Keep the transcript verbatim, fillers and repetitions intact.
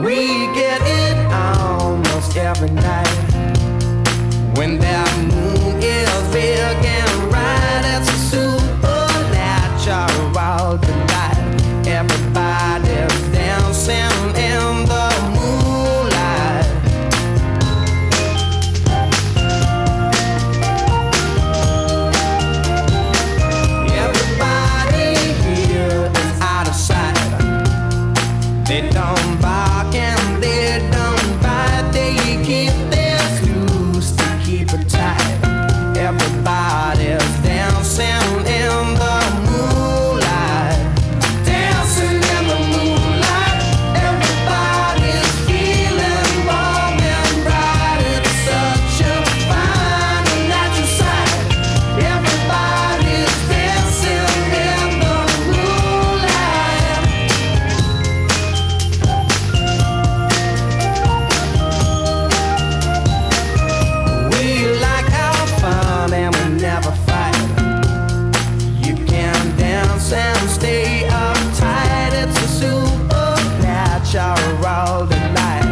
We get it almost every night. When that moon is big and bright, it's a supernatural delight. Everybody's dancing in the moonlight. Everybody here is out of sight. They don't bark and they don't bite. They keep their clues to keep it tight. Everybody's dancing in the moonlight. Dancing in the moonlight. Everybody's feeling warm and bright. It's such a fine and natural sight. Everybody's dancing in the moonlight. We like our fun and we never fight. You can dance and stay uptight. It's a supernatural delight.